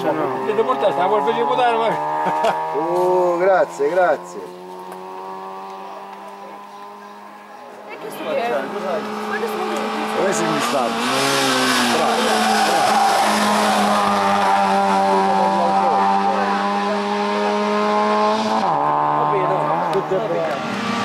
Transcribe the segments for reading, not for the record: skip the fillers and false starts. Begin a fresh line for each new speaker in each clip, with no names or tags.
Rossa no. Devo portare, stavo per votare, ma...
Grazie, grazie.
E questo che è? Quando sono venuti?
Dove sei stato? Bravo. Tutto è bene.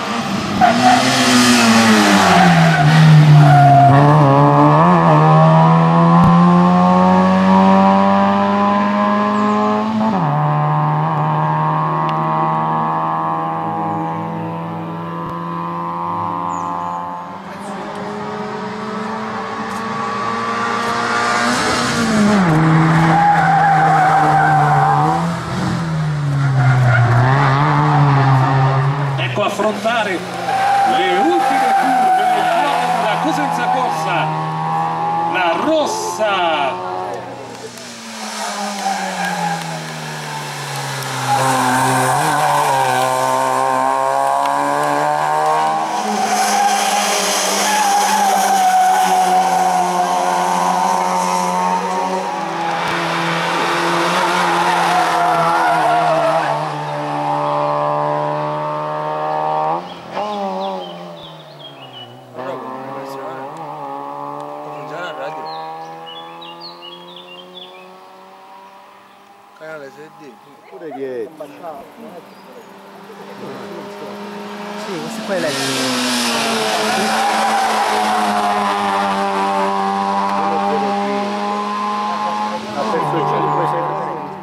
Affrontare le ultime curve della Cosenza Corsa, la rossa.
Canale 6D. Pure che...
Sì, questo qua è elettrico.
Ha perso il 500.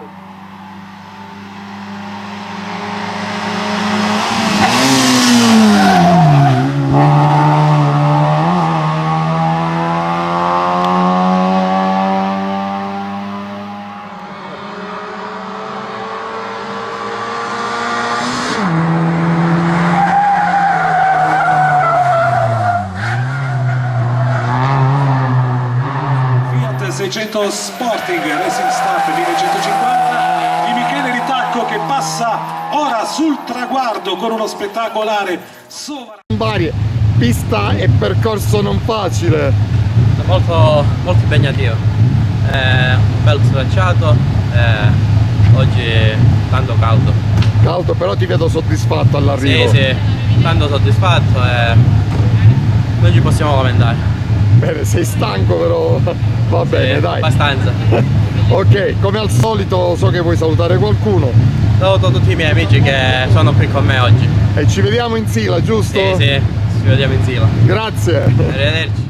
Fiat 600 Sporting Racing Start 1150 di Michele Ritacco che passa ora sul traguardo con uno spettacolare
Varie, pista e percorso non facile.
Molto impegnativo, un bel tracciato, oggi tanto caldo.
Caldo, però ti vedo soddisfatto all'arrivo.
Sì, tanto soddisfatto e non ci possiamo lamentare.
Bene, sei stanco però va bene,
Sì,
dai.
abbastanza.
Ok, come al solito so che vuoi salutare qualcuno.
Saluto tutti i miei amici che sono qui con me oggi.
E ci vediamo in Sila, giusto?
Sì, ci vediamo in Sila.
Grazie.
Arrivederci.